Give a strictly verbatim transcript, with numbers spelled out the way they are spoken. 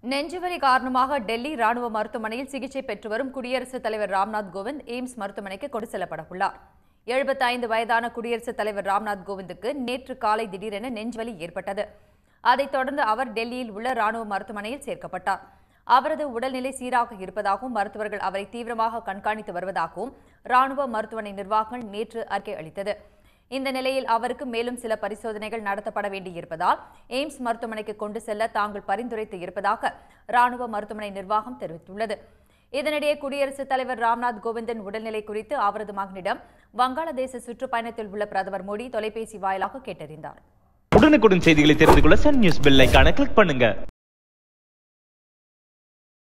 நெஞ்சுவலி காரணமாக டெல்லி ராணுவ மருத்துவமனையில் சிகிச்சை பெற்று வரும் குடியரசுத் தலைவர் ராம்நாத் கோவிந்த் எய்ம்ஸ் மருத்துவமனைக்கு கொண்டு செல்லப்பட உள்ளார். எழுபத்தி ஐந்து வயதான குடியரசுத் தலைவர் ராம்நாத் கோவிந்துக்கு நேற்று காலை திடீரென நெஞ்சுவலி ஏற்பட்டது. அதைத் தொடர்ந்து அவர் டெல்லியில் உள்ள ராணுவ மருத்துவமனையில் சேர்க்கப்பட்டார். அவரது உடல்நிலை சீராக இருப்பதாகவும் மருத்துவர்கள் அவரை தீவிரமாக கண்காணித்து வருவதாகவும் ராணுவ மருத்துவமனை நிர்வாகம் நேற்று அறிக்கை அளித்தது. இந்த நிலையில் அவருக்கு மேலும் சில பரிசோதனைகள் நடத்தப்பட வேண்டியிருப்பதால் எய்ம்ஸ் மருத்துவமனைக்கு கொண்டு செல்ல தாங்கள் பரிந்துரைத்து இருப்பதாக ராணுவ மருத்துவமனை நிர்வாகம் தெரிவித்துள்ளது. இதனிடையே குடியரசுத் தலைவர் ராம்நாத் கோவிந்தின் உடல்நிலை குறித்து அவரது மகனிடம் வங்காளதேச சுற்றுப்பயணத்தில் உள்ள பிரதமர் மோடி தொலைபேசி வாயிலாக கேட்டறிந்தார். உடனுக்குடன் செய்திகளை தெரிந்து கொள்ள சன் நியூஸ் பெல் ஐகானை கிளிக் பண்ணுங்க.